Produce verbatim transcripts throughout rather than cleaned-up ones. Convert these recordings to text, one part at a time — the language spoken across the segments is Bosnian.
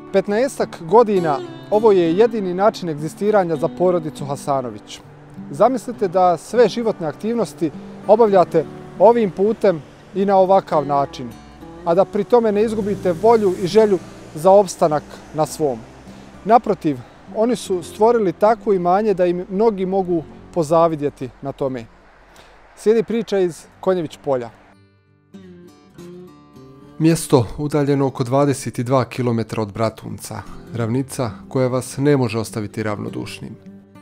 petnaestak godina ovo je jedini način egzistiranja za porodicu Hasanović. Zamislite da sve životne aktivnosti obavljate ovim putem i na ovakav način, a da pri tome ne izgubite volju i želju za opstanak na svom. Naprotiv, oni su stvorili takvo imanje da im mnogi mogu pozavidjeti na tome. Slijedi priča iz Konjević polja. Mjesto udaljeno oko dvadeset dva kilometra od Bratunca, ravnica koja vas ne može ostaviti ravnodušnim.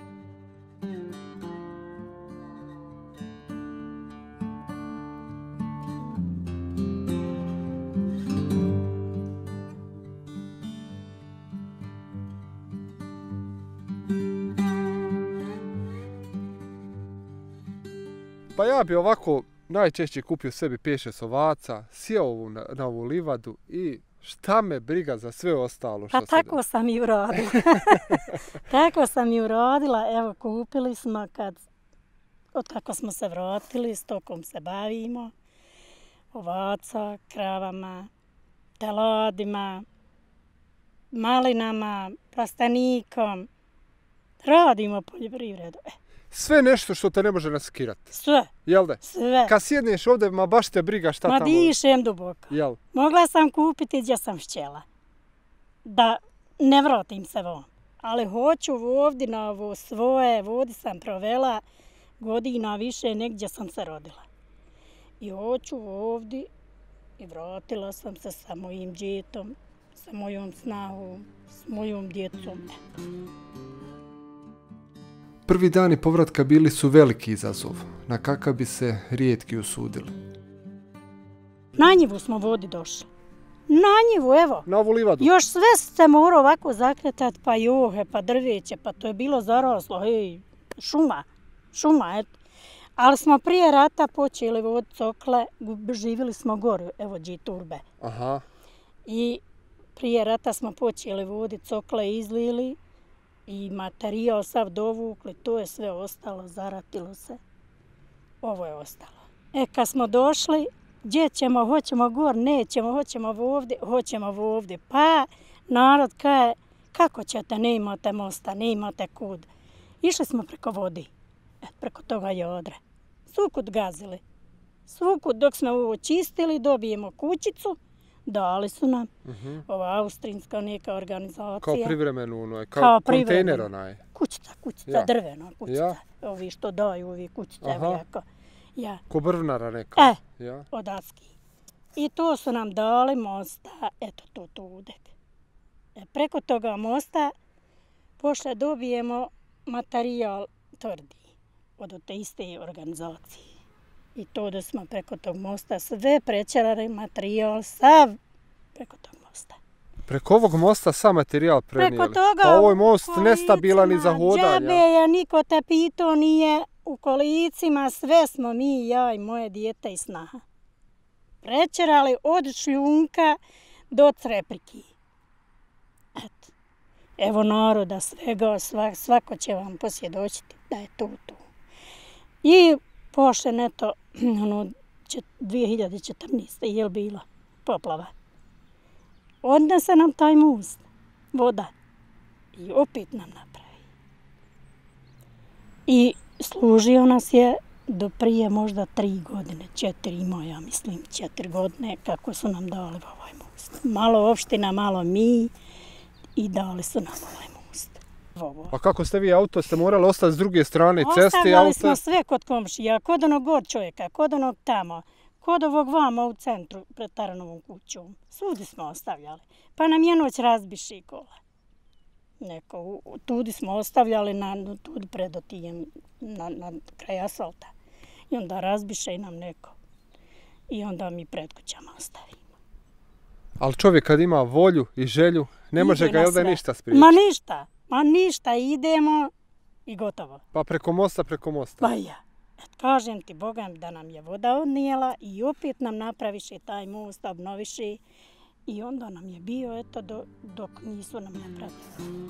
Pa ja bi ovako najčešće kupio sebi pet šest ovaca, sjeo ovu na, na ovu livadu i šta me briga za sve ostalo što pa tako se sam i uradila. Tako sam i uradila. Evo, kupili smo kad, od kako smo se vratili, stokom se bavimo. Ovaca, kravama, teladima, malinama, plastenikom. Radimo poljoprivredu. Sve nešto što te ne može naskirati. Sve. Jel da? Sve. Kad sjedneš ovdje, ma baš te briga šta ma tamo... Ma dišem duboko. Jel? Mogla sam kupiti gdje sam htjela. Da ne vratim se vam. Ali hoću ovdje na ovo svoje, ovdje sam provela godina više negdje sam se rodila. I hoću ovdje i vratila sam se sa mojim djetom, sa mojom snahom, s mojom djecom. Prvi dani povratka bili su veliki izazov, na kakav bi se rijetki usudili. Na njivu smo vodi došli. Na njivu, evo. Na ovu livadu. Još sve se mora ovako zakretati, pa johe, pa drveće, pa to je bilo zaraslo, hej, šuma, šuma, eto. Ali smo prije rata počeli voditi cokle, živjeli smo gore, evo dži turbe. Aha. I prije rata smo počeli voditi cokle, izlili. I materijal sav dovukli, to je sve ostalo, zaratilo se. Ovo je ostalo. E, kad smo došli, gdje ćemo, hoćemo gor, nećemo, hoćemo ovdje, hoćemo ovdje. Pa narod kaže, kako ćete, ne imate mosta, ne imate kud. Išli smo preko vodi, e, preko toga Jodre. Svukud gazili. Svukut dok smo ovo čistili, dobijemo kućicu. Dali su nam, uh-huh. Ova austrijska neka organizacija. Kao privremenu, ono je, kao, kao kontejner onaj. Kućica, kućica, ja. Drvena kućica. Ja. Ovi što daju, ovi kućice. Evo, ja. Ko brvnara neka. E, ja. Odatski. I to su nam dali mosta, eto to tudek. E, preko toga mosta pošle dobijemo materijal tvrdi od te iste organizacije. I to da smo preko tog mosta sve prečerali materijal, sav preko tog mosta. Preko ovog mosta sam materijal prenijeli? Preko toga pa ovo je most nestabilan i za hodanja. Džabe je, niko te pitao nije, u kolicima sve smo mi, ja i moje dijete i snaha. Prečerali od šljunka do crepriki. Eto. Evo naroda svega, svako će vam posvjedočiti da je to tu. I pošle neto, ono, dvije hiljade četrnaeste. je bila poplava. Odnese nam taj most, voda, i opet nam napravi. I služio nas je do prije možda tri godine, četiri ima, ja mislim, četiri godine, kako su nam dali ovaj most. Malo opština, malo mi i dali su nam ovaj most. Ovo. A kako ste vi auto, ste morali ostati s druge strane ceste? Ostavljali smo sve kod komšija, kod onog god čovjeka, kod onog tamo, kod ovog vama u centru pred Taranovom kućom. Svudi smo ostavljali. Pa nam je noć razbiši kola. Neko, tudi smo ostavljali na, tudi pred otijem, na, na kraj asfalta. I onda razbiše i nam neko. I onda mi pred kućama ostavimo. Ali čovjek kad ima volju i želju, ne može Ide ga jel da ništa spriječiti? Ma ništa. Ma ništa, idemo i gotovo. Pa preko mosta, preko mosta. Pa ja. Et kažem ti, Bogam, da nam je voda odnijela i opet nam napraviše taj most, obnoviše. I onda nam je bio, eto, do, dok nisu nam napravili.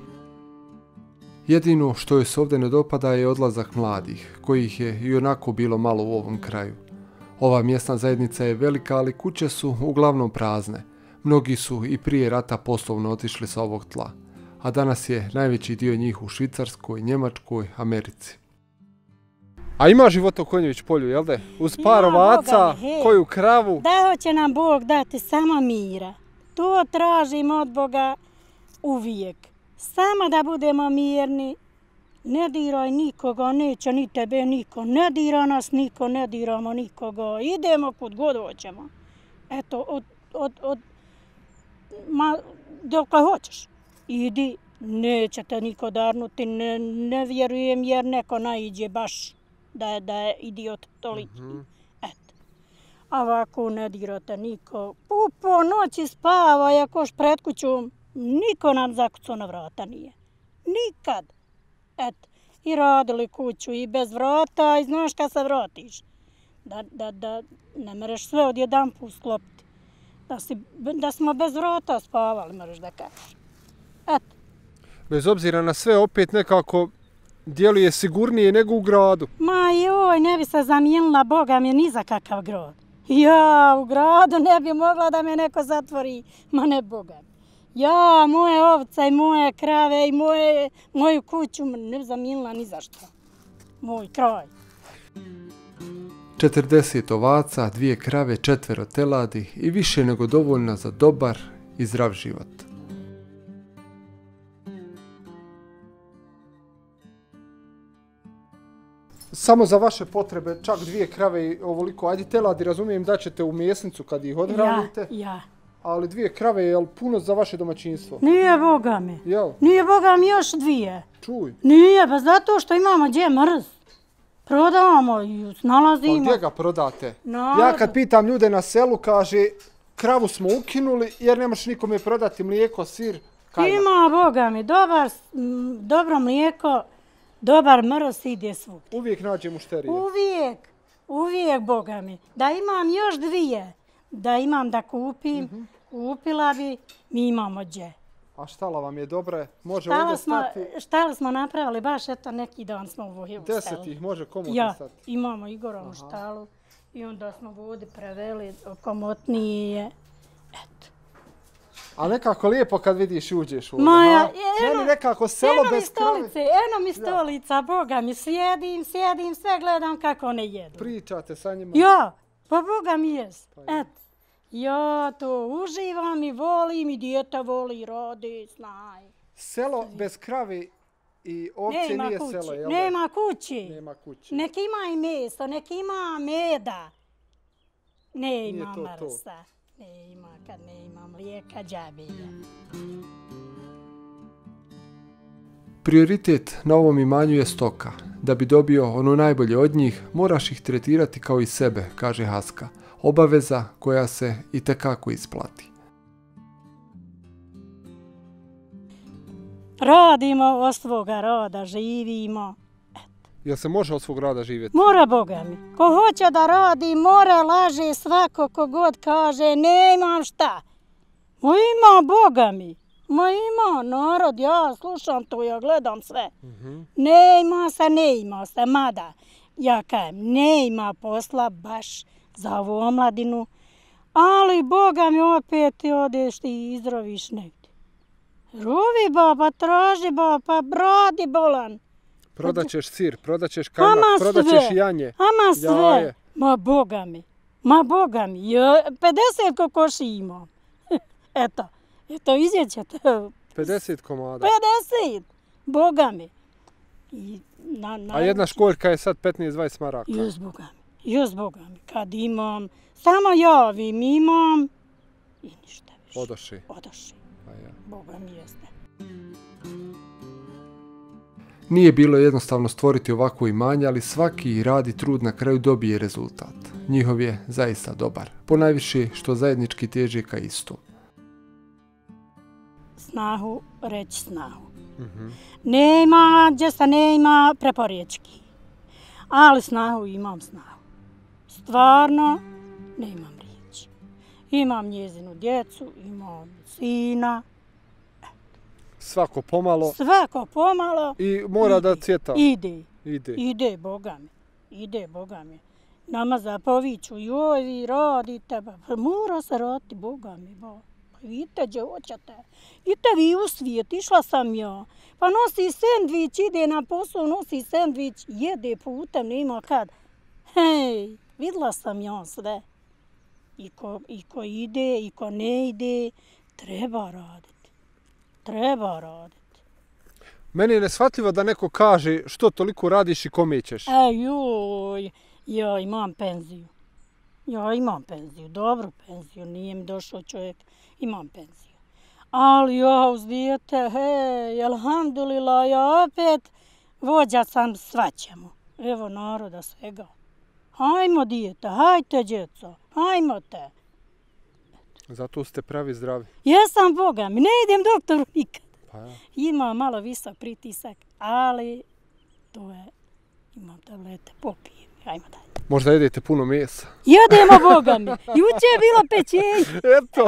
Jedino što joj se ovdje ne dopada je odlazak mladih, kojih je i onako bilo malo u ovom kraju. Ova mjesna zajednica je velika, ali kuće su uglavnom prazne. Mnogi su i prije rata poslovno otišli sa ovog tla, a danas je najveći dio njih u Švicarskoj, Njemačkoj, Americi. A ima života u Konjević polju, jel de? Uz par ovaca, koju kravu? Da hoće nam Bog dati samo mira. To tražimo od Boga uvijek. Samo da budemo mirni. Ne diraj nikoga, neće ni tebe niko. Ne dira nas niko, ne diramo nikoga. Idemo kud god hoćemo. Eto, od, od, od, ma, dok hoćeš. Idi, neće te niko darnuti, ne, ne vjerujem jer neko naiđe baš da je, da je idiot toliki. Mm-hmm. Eto. A ovako ne dirate niko. U po noći spava, jakoš pred kućom, niko nam zakucao na vrata nije. Nikad. Eto. I radili kuću i bez vrata i znaš kad se vratiš. Da, da, da ne mereš sve odjedan put sklopiti. Da, si, da smo bez vrata spavali, moraš da kažeš. Eto. Bez obzira na sve, opet nekako djeluje sigurnije nego u gradu. Ma joj, ne bi se zamijenila Boga mi ni za kakav grad. Ja, u gradu ne bi mogla da me neko zatvori, ma ne Boga. Ja, moje ovce i moje krave i moje, moju kuću ne bi zamijenila ni za što. Moj kraj. četrdeset ovaca, dvije krave, četvero teladi i više nego dovoljno za dobar i zdrav život. Samo za vaše potrebe, čak dvije krave i ovoliko. Ajde, teladi, razumijem da ćete u mjesnicu kad ih odhranite. Ja, ja. Ali dvije krave je puno za vaše domaćinstvo? Nije Boga mi. Jel? Nije Boga mi još dvije. Čuj. Nije, pa zato što imamo gdje mrz. Prodamo i snalazimo. Pa gdje ga prodate? Narodu. Ja kad pitam ljude na selu, kaže, kravu smo ukinuli jer nemaš nikome prodati mlijeko, sir, kajmak. Ima Boga mi, dobar, dobro mlijeko, dobar mrz ide svud. Uvijek nađe mušterije. Uvijek, uvijek Boga mi. Da imam još dvije, da imam da kupim, mm-hmm. kupila bi, mi imamo gdje. A štala vam je dobra? Može štala ovdje smo, stati? Štala smo napravili, baš eto neki dan smo u Vojevu stali. Deset ih može komotno ja, stati? Ja, imamo Igorovu štalu i onda smo vode preveli, komotnije je. Eto. A nekako lijepo kad vidiš uđeš u ovo. Maja, eno, nekako selo bez stolice, krave. Eno mi stolica, ja. Boga mi, sjedim, sjedim, sve gledam kako ne jedu. Pričate sa njima? Ja, pa Boga mi jes. Pa eto. Ja to uživam i volim i dijete voli, rodi, snaj. Selo bez krave i ovce nije kući. Selo, jel? Nema kući. Nema kući. Nek ima i meso, nek ima meda. Ne ima mrsa. Ne ima kad ne ima mlijeka, džabilja. Prioritet na ovom imanju je stoka. Da bi dobio ono najbolje od njih, moraš ih tretirati kao i sebe, kaže Haska. Obaveza koja se itekako isplati. Radimo od svoga roda, živimo. Eto. Jel se može od svog rada živjeti? Mora Boga mi. Ko hoće da radi, mora, laže svako ko god kaže ne imam šta. Ma ima Boga mi. Ma ima narod, ja slušam to, ja gledam sve. Mm-hmm. Ne ima se, ne ima se, mada. Ja kajem, ne ima posla baš za ovu omladinu, ali Boga mi opet ti odeš i izdraviš negdje. Ruvi baba, traži baba, bradi bolan. Prodaćeš sir, prodaćeš kajmak, prodaćeš janje. Ama sve, jaje. Ma Boga mi, ma Boga mi, ja, pedeset kokoši imam. Eto, eto izjećete. pedeset komada. pedeset, Boga mi. I na, na, a jedna školjka je sad petnaest dvadeset maraka. Još Boga mi. Još Boga mi, kad imam, samo javim imam i ništa više. Odoši. Odoši. Pa ja. Boga mi jeste. Nije bilo jednostavno stvoriti ovako imanje, ali svaki rad i trud na kraju dobije rezultat. Njihov je zaista dobar. Ponajviše što zajednički teže ka istu. Snahu, reći snahu. Mm-hmm. Nema, gdje se nema preporječki. Ali snahu imam snahu. Stvarno, nemam riječi. Imam njezinu djecu, imam sina. Svako pomalo. Svako pomalo. I mora ide, da cvjeta. Ide. Ide. Ide, Boga mi. Ide, Boga mi. Nama zapoviću, joj, vi radite. Pa mora se raditi, Boga mi. Bo. Pa vidite gdje hoćete. Idite vi u svijet, išla sam ja. Pa nosi sendvič, ide na posao, nosi sendvič, jede putem, nema kad. Hej, vidjela sam ja sve. I ko, I ko ide, i ko ne ide, treba raditi. Treba raditi. Meni je neshvatljivo da neko kaže što toliko radiš i kome ćeš. E, joj, ja imam penziju. Ja imam penziju, dobru penziju, nije mi došao čovjek, imam penziju. Ali ja uz dijete, hej, alhamdulillah, ja opet vođa sam svačemu. Evo naroda svega. Hajmo dijete, hajte djeco, hajmo te. Zato ste pravi zdravi. Jesam Boga mi, ne idem doktoru nikad. Pa ja. Ima malo visok pritisak, ali to je, imam tablete, popijem, hajmo dalje. Možda jedete puno mesa. Jedemo Boga mi, juče je bilo pečenje. Eto.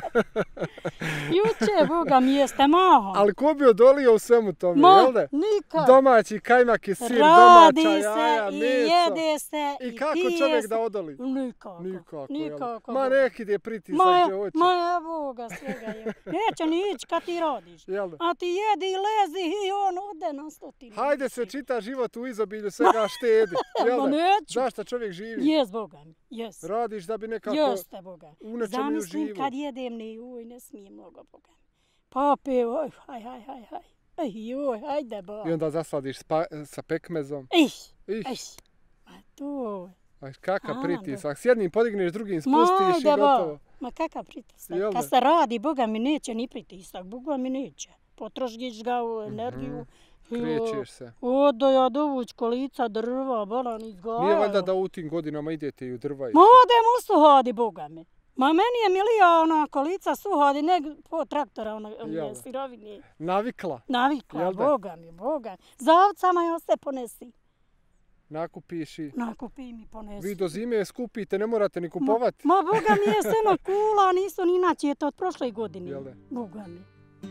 Juče Boga mi jeste maho. Ali ko bi odolio u svemu tome, Ma, jel da? nikad. Domaći kajmak i sir, Radi domaća se jaja, i meso. jede se I i kako pije čovjek se. da odoli? Nikako. Nikako, Nikako. jel? Ma nek ide pritisak Ma, gdje hoće. ma ja Boga svega je. Neće ni ići kad ti radiš. Jel da? A ti jedi i lezi i on ode na stotinu. Hajde se čita život u izobilju, svega štedi. Jel Ma da? neću. Zašto čovjek živi? Jes Boga mi, jes. Radiš da bi nekako Jeste Boga. u nečemu Zamislim uživo. kad jedem ni uj, ne smijem mnogo Boga. Pa pe, oj, haj, haj, haj, haj. Ej, joj, hajde Boga. I onda zasladiš spa, sa pekmezom. Iš, Iš, iš. A to. aj kakav A, pritisak. S jednim podigneš, drugim spustiš i Majde, gotovo. ba. Ma kakav pritisak? Jel da? Kad se radi, Boga mi neće ni pritisak. Boga mi neće. Potrošiš ga u energiju. Krećeš se. Odo ja dovuć kolica drva, bolan izgajao. Nije valjda da u tim godinama idete i u drva i Ma odem u suhadi, Boga mi. Ma meni je milija ona kolica suhadi, nego po traktora ona Jel je da? sirovinje. navikla. Navikla, Jel da? Boga mi, Boga. Za ovcama ja se ponesi. Nakupiš i Nakupi mi ponesi. vi do zime skupite, ne morate ni kupovati. Ma, ma Boga mi je seno kula, nisu ni inače, je to od prošle godine. Jel da? Boga mi.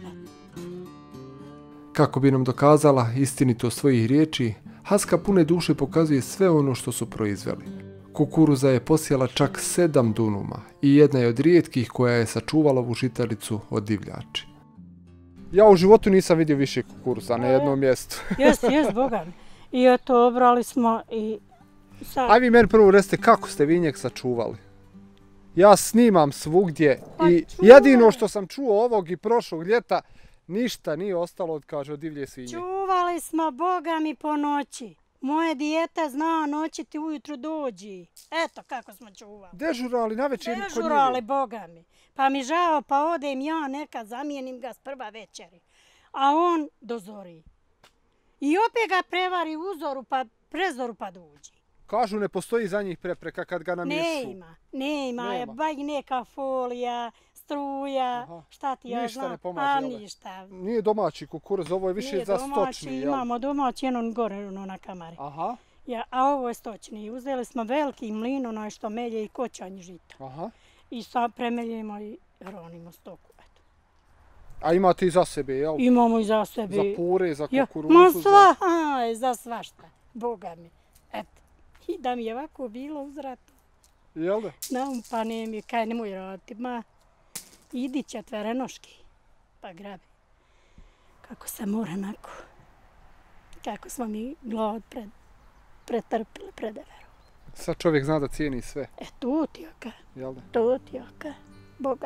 Kako bi nam dokazala istinitost svojih riječi, Haska pune duše pokazuje sve ono što su proizveli. Kukuruza je posijala čak sedam dunuma i jedna je od rijetkih koja je sačuvala ovu žitaricu od divljači. Ja u životu nisam vidio više kukuruza na jednom mjestu. Jes, jes, Boga mi. I eto, obrali smo i sad... Aj vi meni prvo recite kako ste vi njeg sačuvali. Ja snimam svugdje Pa i čuvaj. jedino što sam čuo ovog i prošlog ljeta, ništa nije ostalo od, kaže, od divlje svinje. Čuvali smo, Boga mi, po noći. Moje dijete zna noći ti ujutru dođi. Eto kako smo čuvali. Dežurali na večer kod Dežurali, njive. Boga mi. Pa mi žao, pa odem ja nekad, zamijenim ga s prva večeri. A on dozori. I opet ga prevari uzoru, pa prezoru pa dođi. Kažu ne postoji za njih prepreka kad ga namješu. Nema, nema, je Nema. baj neka folija, struja, Aha. šta ti ja Ništa znam. ne pomaže, A jel da? ništa. Nije domaći kukuruz, ovo je više Nije za domaći, stočni, jel? imamo domaći, jedno gore ono na kamari. Aha, Ja, a ovo je stočni. Uzeli smo veliki mlin, onaj što melje i kočanj žita. aha. I sad premeljemo i hranimo stoku. Eto. A imate i za sebe, jel? Imamo i za sebe. Za pure, za Ja, kukuruzu. ma za- sva, aj, za svašta. Boga mi. Eto. I da mi je ovako bilo uz ratu. Jel da? Naumpane mi, kaj nemoj raditi, ma. Idi četverenoški, pa grabi. Kako se mora nako. Kako smo mi glad pred, pretrpili predeveru. Sad čovjek zna da cijeni sve, E, to ti oka, jel da? to ti oka. Boga.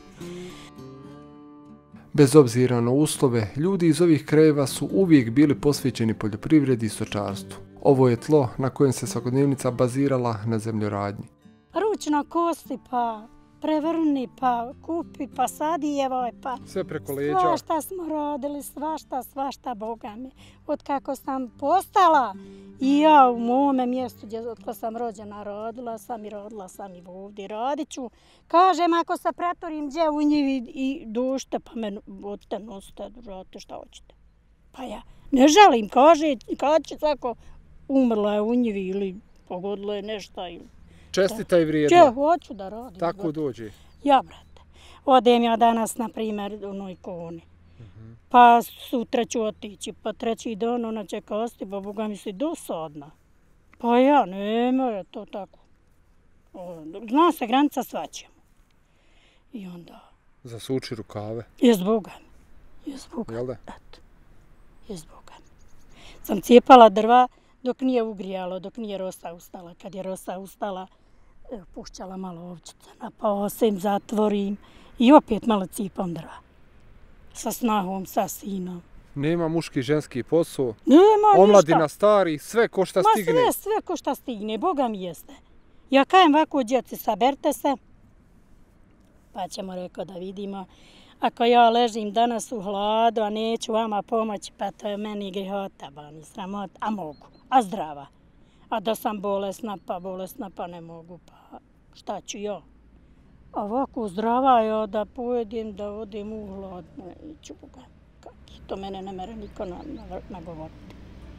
Bez obzira na uslove, ljudi iz ovih krajeva su uvijek bili posvećeni poljoprivredi i stočarstvu. Ovo je tlo na kojem se svakodnevnica bazirala na zemljoradnji. Ručno kosti, pa prevrni, pa kupi, pa sadi, evo, pa... Sve preko leđa. Svašta smo rodili, svašta, svašta, Boga mi. Od kako sam postala i ja u mome mjestu gdje od sam rođena rodila sam i rodila sam i ovdje radit ću. Kažem, ako se pretorim gdje u njivi i dušte, pa me odite, nosite, radite šta hoćete. Pa ja ne želim, kaže, kad će tako umrla je u njivi ili pogodilo je nešto ili... Čestita i Če, vrijedna. hoću da radim. Tako dođe. Ja, brate. Odem ja danas, na primjer, u onoj koni. Pa sutra ću otići, pa treći dan ona će kasti, pa Boga mi si dosadna. Pa ja, nema je to tako. O, zna se granica svačemu. I onda Zasuči rukave. Jes Boga mi. Jes Boga mi. Jel da? Eto. Jes Boga mi. Sam cijepala drva dok nije ugrijalo, dok nije rosa ustala. Kad je rosa ustala, pušćala malo ovčice na posem, zatvorim i opet malo cijepam drva. Sa snahom, sa sinom. Nema muški ženski posao, Nema omladina ništa. stari, sve ko šta Ma stigne. sve, sve ko šta stigne, Boga mi jeste. Ja kajem ovako, djeci, saberte se, pa ćemo, rekao, da vidimo. Ako ja ležim danas u hladu, a neću vama pomoći, pa to je meni grihota, ba mi sramota, a mogu, a zdrava. A da sam bolesna, pa bolesna, pa ne mogu, pa šta ću ja? A ovako zdrava ja da pojedem, da odem u hlad, neću Boga. Kaki, to mene ne mere niko nagovoriti.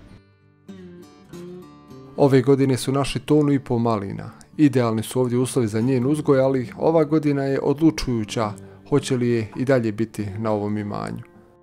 Ove godine su našli tonu i pol malina. Idealni su ovdje uslovi za njen uzgoj, ali ova godina je odlučujuća. Hoće li je i dalje biti na ovom imanju?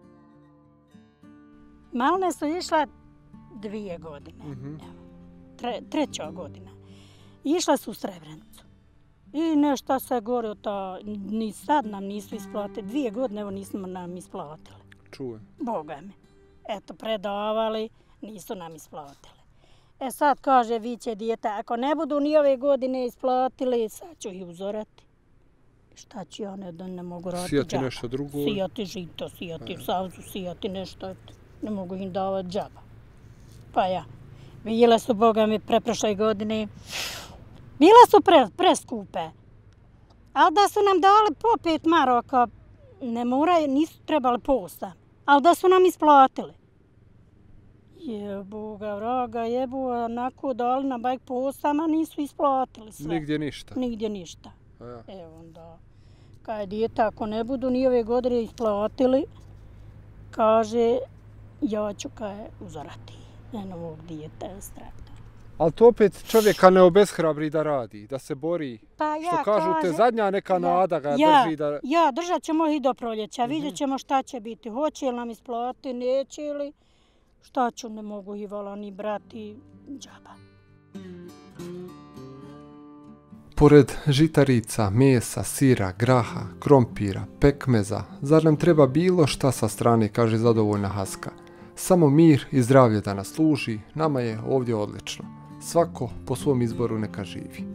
Maline su išle dvije godine. Mhm. Tre, treća godina. Išle su u Srebrenicu. I nešto se gore, to, ni sad nam nisu isplatili. Dvije godine evo nismo nam isplatili. Čuje. Boga mi. Eto, predavali, nisu nam isplatili. E sad kaže, vi će dijete, ako ne budu ni ove godine isplatili, sad ću ih uzorati. Šta ću ja, ne, da ne mogu raditi Sijati džaba. nešto drugo. Sijati žito, sijati savzu, sijati nešto, eto. Ne mogu im davati džaba. Pa ja. Bile su, Boga mi, preprošle godine. Bile su pre, preskupe. Ali da su nam dali po pet maraka, ne moraju, nisu trebali po osam. Ali da su nam isplatili. Jebu ga, vraga, jebu, onako dali nam bajk po osam, a nisu isplatili sve. Nigdje ništa. Nigdje ništa. A ja. Evo onda, kaj dijete, ako ne budu ni ove godine isplatili, kaže, ja ću kaj uzorati jednog dijete s traktora. Ali to opet čovjeka ne obeshrabri da radi, da se bori. Pa ja Što kažu te, kaže, zadnja neka ja, nada ga ja, drži da... Ja, držat ćemo i do proljeća, Mhm. vidjet ćemo šta će biti. Hoće li nam isplati, neće li, šta ću, ne mogu i vala ni brati, džaba. Pored žitarica, mesa, sira, graha, krompira, pekmeza, zar nam treba bilo šta sa strane, kaže zadovoljna Haska. Samo mir i zdravlje da nas služi, nama je ovdje odlično. Svako po svom izboru neka živi.